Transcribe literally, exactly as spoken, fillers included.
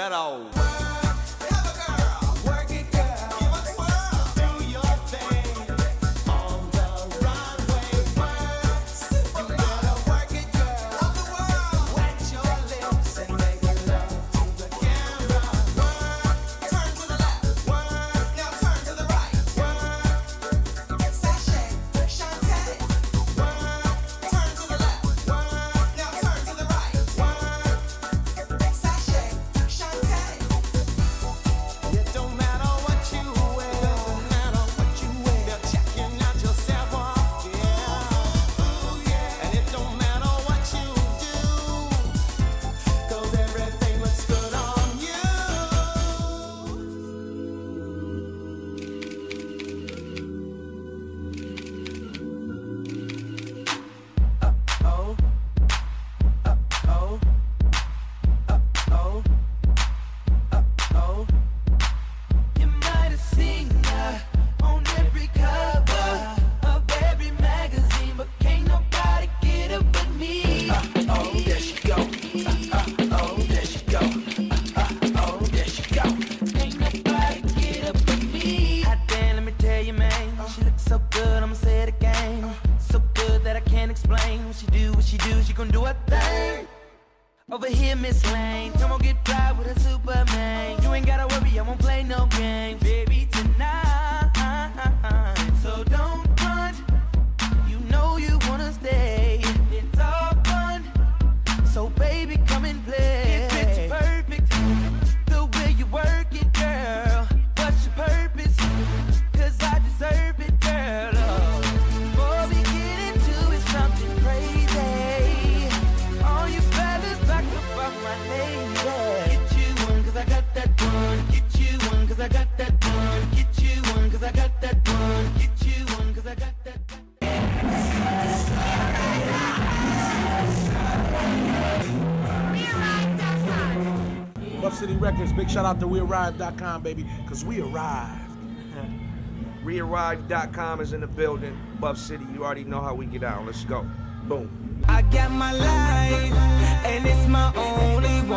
metal. Over here, Miss Lane, come on, get dry with a Superman. You ain't gotta worry, I won't play no games, baby, tonight. So don't run, you know you wanna stay. It's all fun, so baby, come and play. It's pitch perfect, the way you work it, girl. What's your purpose? Cause I deserve it, girl. Oh, before we get into it, something crazy. All you fellas back up off my lady. Get you one, cause I got that one. Get you one, cause I got that one. Get you one, cause I got that one. Get you one, cause I got that one. Buff City Records, big shout out to we arrive dot com, baby, because we arrived. we arrive dot com is in the building. Buff City, you already know how we get out. Let's go. Boom. I got my life, and it's my only